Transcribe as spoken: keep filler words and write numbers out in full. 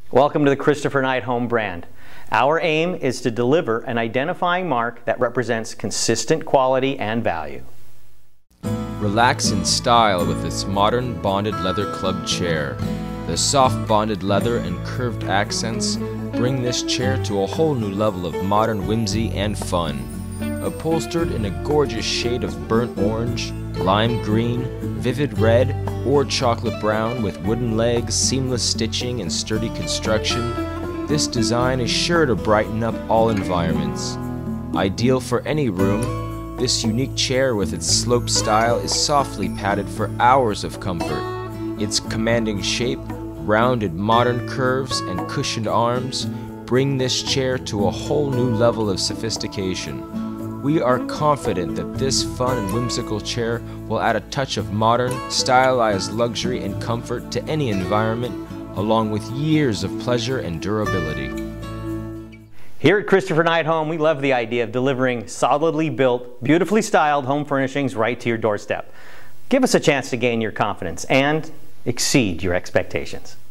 Welcome to the Christopher Knight Home brand. Our aim is to deliver an identifying mark that represents consistent quality and value. Relax in style with this modern bonded leather club chair. The soft bonded leather and curved accents bring this chair to a whole new level of modern whimsy and fun. Upholstered in a gorgeous shade of burnt orange, lime green, vivid red, or chocolate brown with wooden legs, seamless stitching, and sturdy construction, this design is sure to brighten up all environments. Ideal for any room, this unique chair with its sloped style is softly padded for hours of comfort. Its commanding shape, rounded modern curves, and cushioned arms bring this chair to a whole new level of sophistication. We are confident that this fun and whimsical chair will add a touch of modern, stylized luxury and comfort to any environment, along with years of pleasure and durability. Here at Christopher Knight Home, we love the idea of delivering solidly built, beautifully styled home furnishings right to your doorstep. Give us a chance to gain your confidence and exceed your expectations.